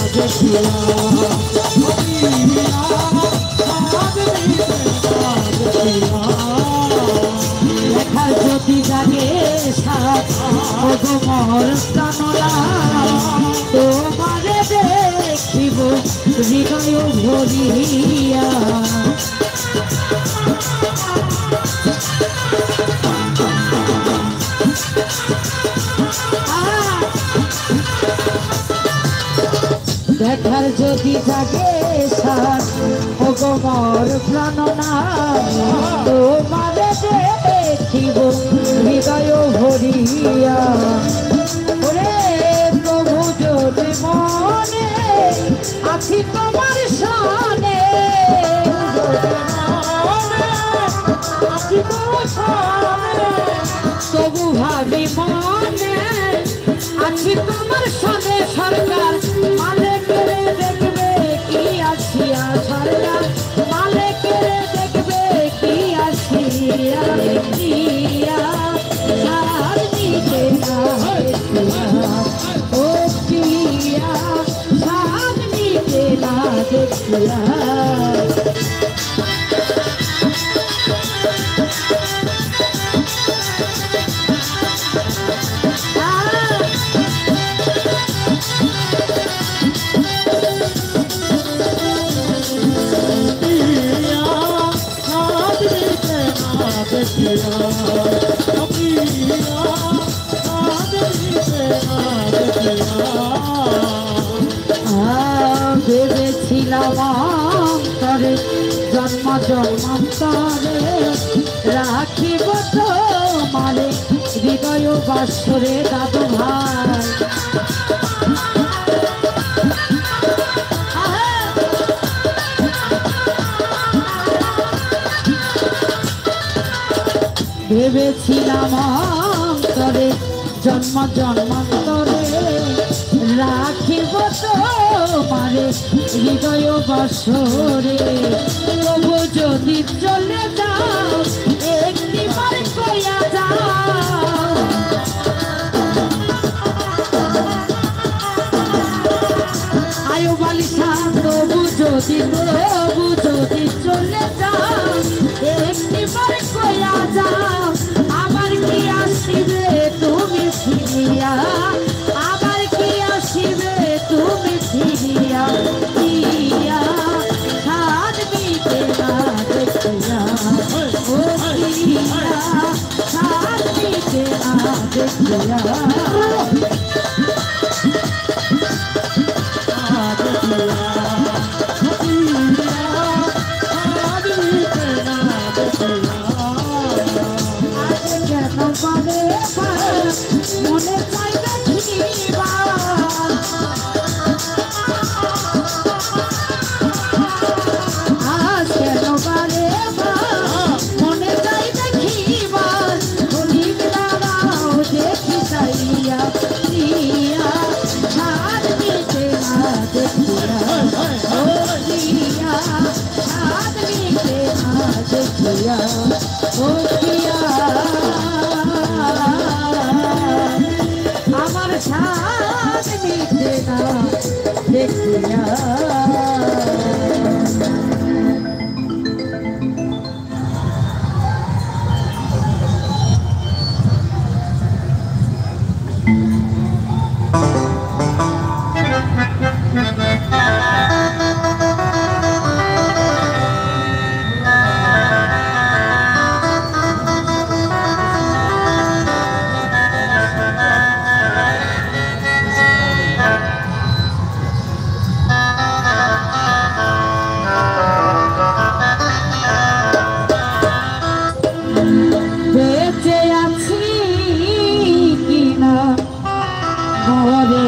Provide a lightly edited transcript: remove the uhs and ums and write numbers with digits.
দেখার যদি জাগে সাগর কানলা তোমারে দেখিব হৃদয় ভরিয়া দেখার যদি জাগে সাগর প্রাণনা তোমারে দেখিব হৃদয় ভরিয়া ওরে প্রভু যদি মনে আছি তোমার সামনে তবু ভাবি মনে আছি তোমার সামনে সরকার মালে করে দেখবে কি আসিয়া সরকার মালে করে দেখবে কি আসিয়া দেখিয়া সার নিতে ও প্রিয়া সার নিতে না দেখিয়া ভেবেছিলাম অন্তরে জন্ম জন্মান্তরে রাখিব তোমারে হৃদয় বাসরে দাদু ভাই ভেবেছিলাম অন্তরে জন্ম জন্মান্তরে রাখিব তোমারে হৃদয় বাসরে তবু যদি চলে যাও একটিবার কইয়া যাও আয়ো বালিশা তবু যদি চলে যাও একটিবার কইয়া যাও আবার কি আসিবে তুমি ফিরিয়া আবার কি আসিবে তুমি ফিরিয়া দিয়া সাদ মিটে না দেখিয়া ও প্রিয়া সাদ মিটে না দেখিয়া মনে চাই দেখিবা আজ কেন বারে মনে চাই দেখিবা হলিম দাঁড়াও দেখি চাইয়া প্রিয়া সার মিটে না দেখিয়া ও প্রিয়া সার মিটে না দেখিয়া ও প্রিয়া আমার সাথ মিটে না দেখিয়া বেঁচে আছি কিনা ঘরে